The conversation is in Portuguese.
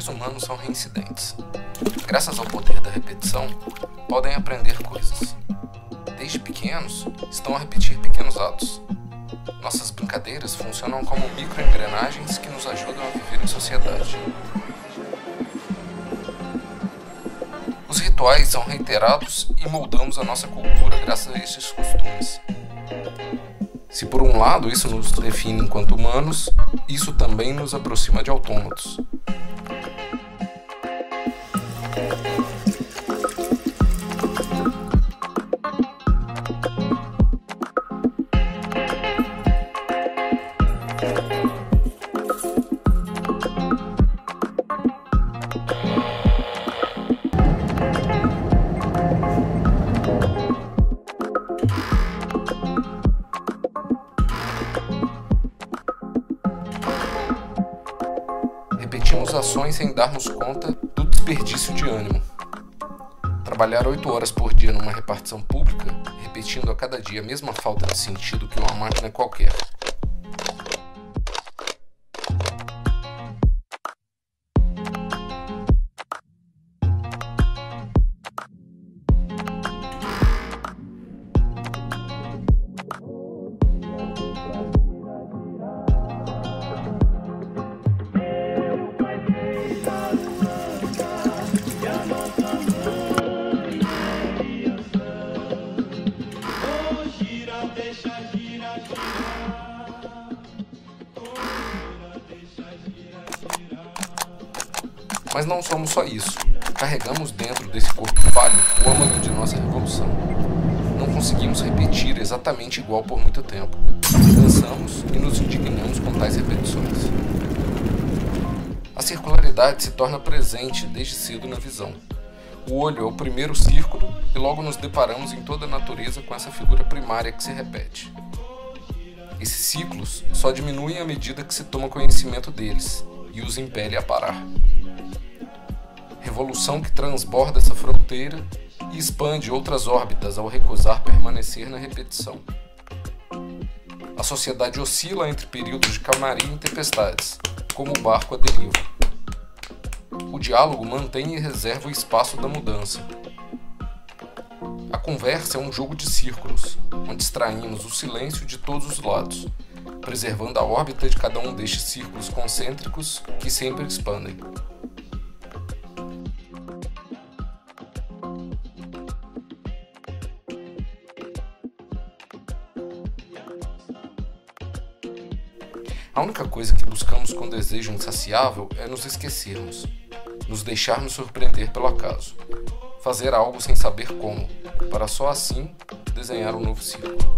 seres humanos são reincidentes. Graças ao poder da repetição, podem aprender coisas. Desde pequenos, estão a repetir pequenos atos. Nossas brincadeiras funcionam como microengrenagens que nos ajudam a viver em sociedade. Os rituais são reiterados e moldamos a nossa cultura graças a esses costumes. Se por um lado isso nos define enquanto humanos, isso também nos aproxima de autômatos. Repetimos ações sem darmos conta do desperdício de ânimo. Trabalhar 8 horas por dia numa repartição pública, repetindo a cada dia a mesma falta de sentido que uma máquina qualquer. Mas não somos só isso. Carregamos dentro desse corpo falho o âmago de nossa revolução. Não conseguimos repetir exatamente igual por muito tempo. Cansamos e nos indignamos com tais repetições. A circularidade se torna presente desde cedo na visão. O olho é o primeiro círculo e logo nos deparamos em toda a natureza com essa figura primária que se repete. Esses ciclos só diminuem à medida que se toma conhecimento deles e os impele a parar. Revolução que transborda essa fronteira e expande outras órbitas ao recusar permanecer na repetição. A sociedade oscila entre períodos de calmaria e tempestades, como o barco à deriva. O diálogo mantém e reserva o espaço da mudança. A conversa é um jogo de círculos, onde extraímos o silêncio de todos os lados, preservando a órbita de cada um destes círculos concêntricos que sempre expandem. A única coisa que buscamos com desejo insaciável é nos esquecermos, nos deixarmos surpreender pelo acaso, fazer algo sem saber como, para só assim desenhar um novo ciclo.